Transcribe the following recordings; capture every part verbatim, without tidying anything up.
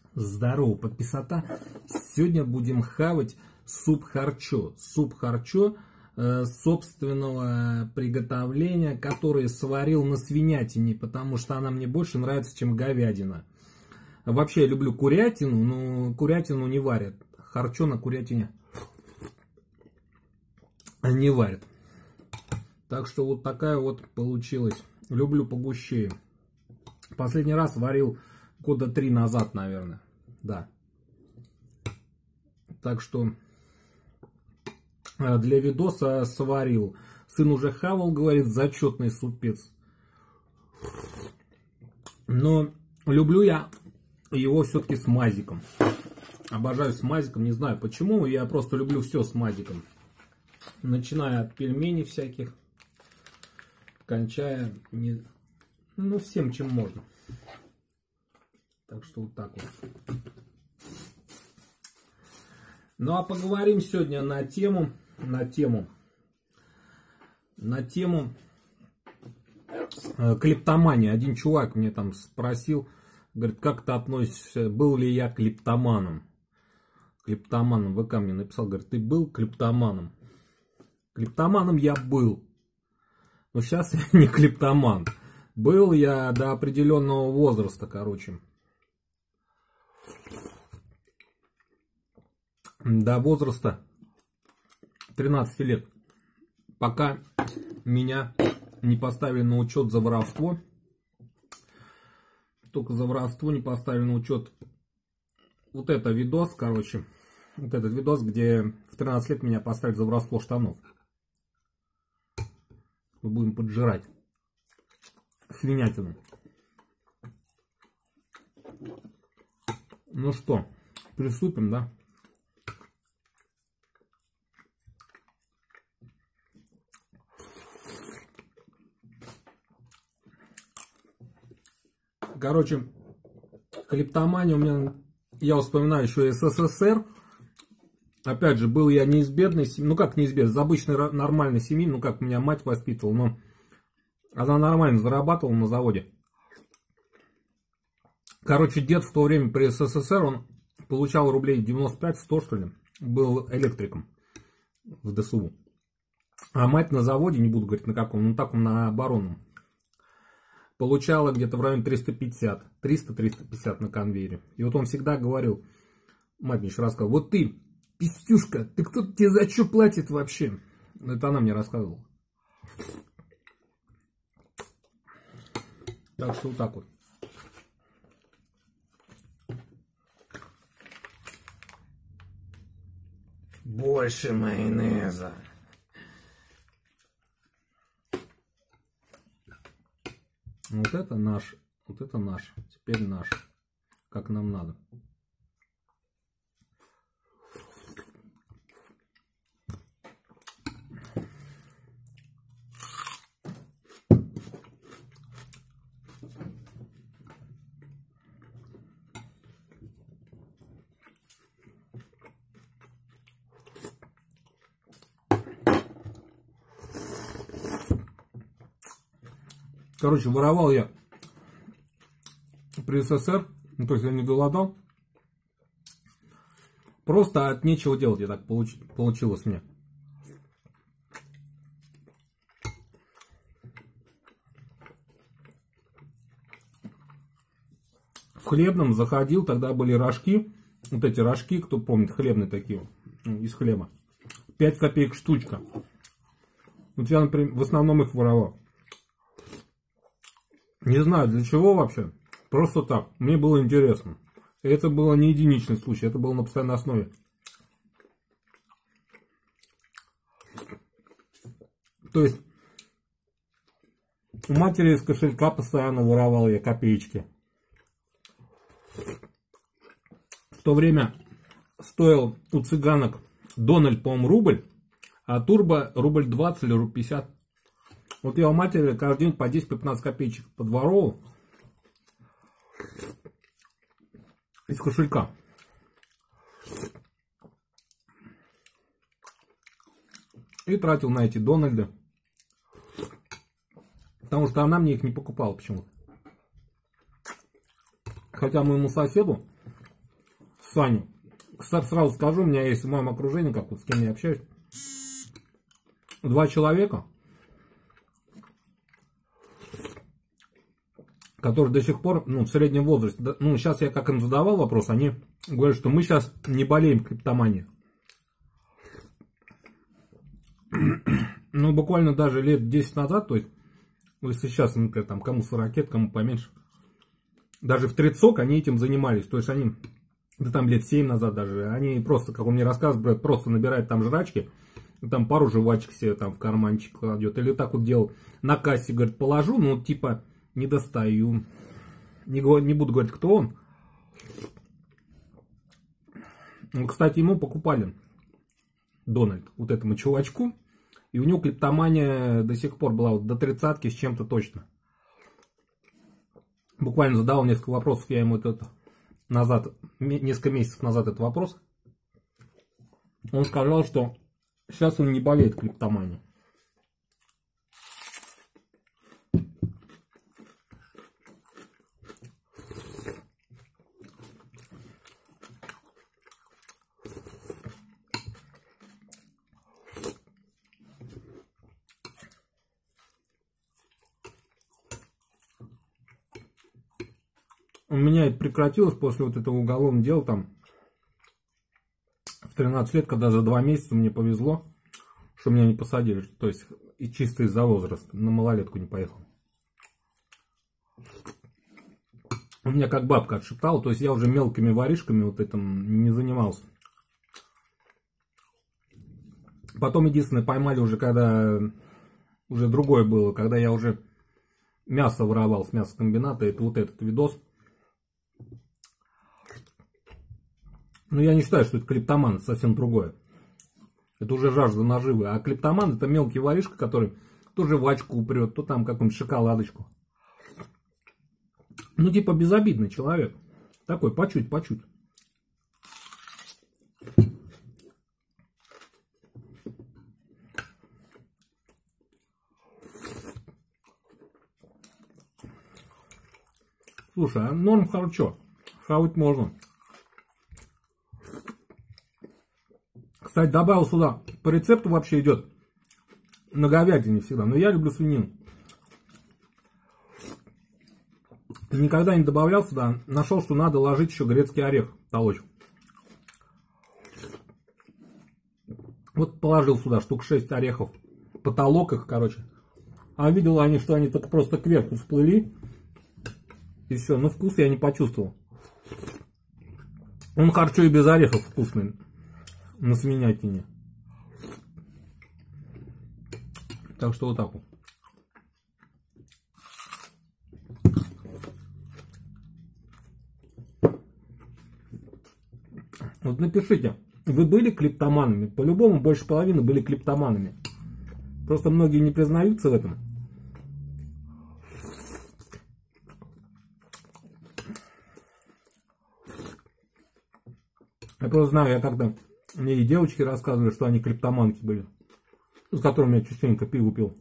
Здорово, подписота. Сегодня будем хавать суп харчо. Суп харчо э, собственного приготовления, который сварил на свинятине, потому что она мне больше нравится, чем говядина. Вообще я люблю курятину, но курятину не варят. Харчо на курятине не варят. Так что вот такая вот получилась. Люблю погущее. Последний раз варил года три назад, наверное. Да. Так что для видоса сварил. Сын уже хавал, говорит, зачетный супец. Но люблю я его все-таки с мазиком. Обожаю с мазиком, не знаю почему. Я просто люблю все с мазиком. Начиная от пельменей всяких, кончая не, ну, всем, чем можно. Так что вот так вот. Ну а поговорим сегодня на тему, на тему, на тему э, клептомании. Один чувак мне там спросил, говорит, как ты относишься, был ли я клептоманом? Клептоманом, ВК мне написал, говорит, ты был клептоманом? Клептоманом я был, но сейчас я не клептоман. Был я до определенного возраста, короче. До возраста тринадцати лет. Пока меня не поставили на учет за воровство. Только за воровство не поставили на учет. Вот это видос, короче. Вот этот видос, где в тринадцать лет меня поставили за воровство штанов. Мы будем поджирать свинятину. Ну что, приступим, да? Короче, клептомания у меня, я вспоминаю еще СССР. Опять же, был я не из бедной семьи, ну как не из бедной, из обычной нормальной семьи, ну как меня мать воспитывала, но она нормально зарабатывала на заводе. Короче, дед в то время при СССР, он получал рублей девяносто пять сто, что ли, был электриком в ДСУ. А мать на заводе, не буду говорить на каком, ну так на оборонном, получала где-то в районе триста пятьдесят, триста — триста пятьдесят на конвейере. И вот он всегда говорил, мать мне еще рассказывала, вот ты, пистюшка, ты кто тебе за что платит вообще? Это она мне рассказывала. Так что вот так вот. Больше майонеза. Вот это наш, вот это наш, теперь наш, как нам надо. Короче, воровал я при СССР, ну, то есть я не голодал. Просто от нечего делать, я так получ, получилось мне. В хлебном заходил, тогда были рожки. Вот эти рожки, кто помнит, хлебные такие, из хлеба. пять копеек штучка. Вот я, например, в основном их воровал. Не знаю для чего вообще, просто так, мне было интересно. И это было не единичный случай, это было на постоянной основе. То есть, у матери из кошелька постоянно воровал я копеечки. В то время стоил у цыганок Дональд, по-моему, рубль, а Турбо рубль двадцать или рубль пятьдесят. Вот я у матери каждый день по десять-пятнадцать копеечек подворовал из кошелька. И тратил на эти Дональды. Потому что она мне их не покупала почему-то. Хотя моему соседу Саню. Сразу скажу, у меня есть в моем окружении, как вот с кем я общаюсь, два человека, которые до сих пор, ну, в среднем возрасте, ну, сейчас я как им задавал вопрос, они говорят, что мы сейчас не болеем криптоманией. Ну, буквально даже лет десять назад, то есть, если сейчас, например, там, кому сорок лет, кому поменьше, даже в тридцать они этим занимались, то есть, они, да там лет семь назад даже, они просто, как он мне рассказывал, просто набирают там жрачки, там пару жвачек себе там в карманчик кладет, или так вот делал, на кассе, говорит, положу, ну, типа, не достаю, не, не буду говорить, кто он. Ну, кстати, ему покупали Дональд, вот этому чувачку, и у него клиптомания до сих пор была вот до тридцатки с чем-то точно. Буквально задал несколько вопросов, я ему это назад, несколько месяцев назад этот вопрос. Он сказал, что сейчас он не болеет клиптоманией. У меня это прекратилось после вот этого уголовного дела там в тринадцать лет, когда за два месяца мне повезло, что меня не посадили. То есть и чисто из-за возраста. На малолетку не поехал. У меня как бабка отшептала, то есть я уже мелкими воришками вот этим не занимался. Потом единственное поймали уже, когда уже другое было, когда я уже мясо воровал с мясокомбината, это вот этот видос. Но я не считаю, что это клиптоман, это совсем другое. Это уже жажда наживы. А клиптоман это мелкий воришка, который то жвачку упрет, то там какую-нибудь шоколадочку. Ну типа безобидный человек. Такой по чуть, по чуть. Слушай, а норм хорошо. Хавать можно. Кстати, добавил сюда, по рецепту вообще идет на говядине всегда, но я люблю свинину. Никогда не добавлял сюда, нашел, что надо ложить еще грецкий орех, толочь. Вот положил сюда штук шесть орехов, потолок их, короче. А видел они, что они так просто кверху всплыли. И все, но вкус я не почувствовал. Он хорошо и без орехов вкусный. На свинятине. Так что вот так вот. Вот напишите, вы были клиптоманами? По-любому больше половины были клиптоманами. Просто многие не признаются в этом. Я просто знаю, я как-то... Мне и девочки рассказывали, что они клиптоманки были, с которыми я частенько пиво пил.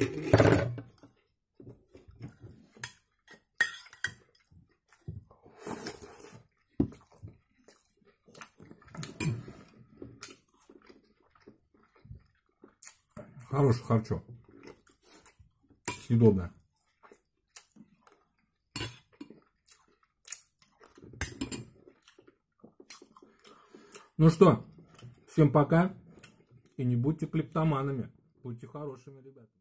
Хороший харчо. Съедобное. Ну что, всем пока. И не будьте клептоманами. Будьте хорошими ребятами.